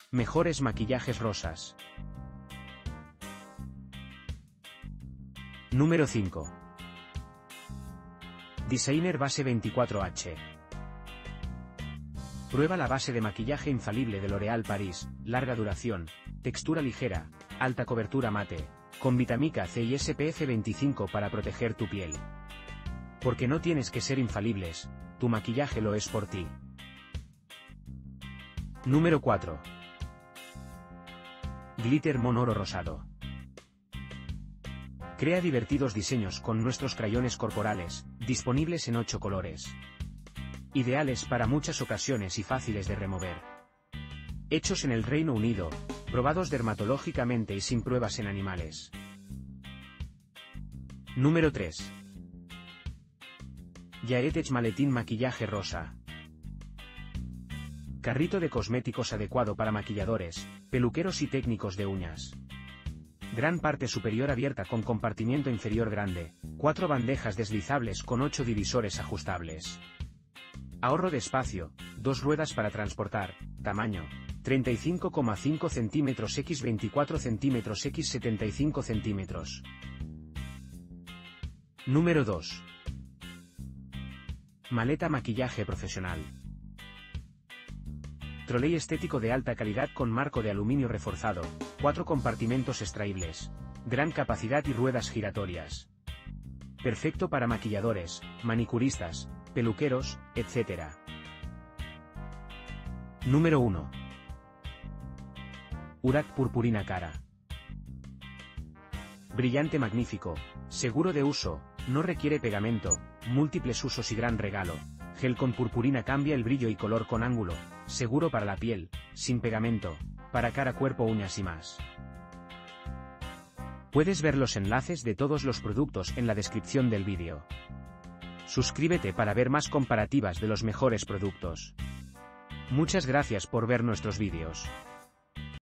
Mejores maquillajes rosas. Número 5. Designer Base 24H. Prueba la base de maquillaje infalible de L'Oréal Paris, larga duración, textura ligera, alta cobertura mate, con vitamina C y SPF 25 para proteger tu piel. Porque no tienes que ser infalibles, tu maquillaje lo es por ti. Número 4. Glitter Mon Oro Rosado. Crea divertidos diseños con nuestros crayones corporales, disponibles en 8 colores. Ideales para muchas ocasiones y fáciles de remover. Hechos en el Reino Unido, probados dermatológicamente y sin pruebas en animales. Número 3. Jaeretech Maletín Maquillaje Rosa. Carrito de cosméticos adecuado para maquilladores, peluqueros y técnicos de uñas. Gran parte superior abierta con compartimiento inferior grande, 4 bandejas deslizables con 8 divisores ajustables. Ahorro de espacio, 2 ruedas para transportar, tamaño, 35,5 cm x 24 cm x 75 cm. Número 2. Maleta Maquillaje Profesional. Troley estético de alta calidad con marco de aluminio reforzado, 4 compartimentos extraíbles, gran capacidad y ruedas giratorias. Perfecto para maquilladores, manicuristas, peluqueros, etc. Número 1. Urac Purpurina Cara. Brillante magnífico, seguro de uso, no requiere pegamento, múltiples usos y gran regalo. Gel con purpurina cambia el brillo y color con ángulo, seguro para la piel, sin pegamento, para cara, cuerpo, uñas y más. Puedes ver los enlaces de todos los productos en la descripción del vídeo. Suscríbete para ver más comparativas de los mejores productos. Muchas gracias por ver nuestros vídeos.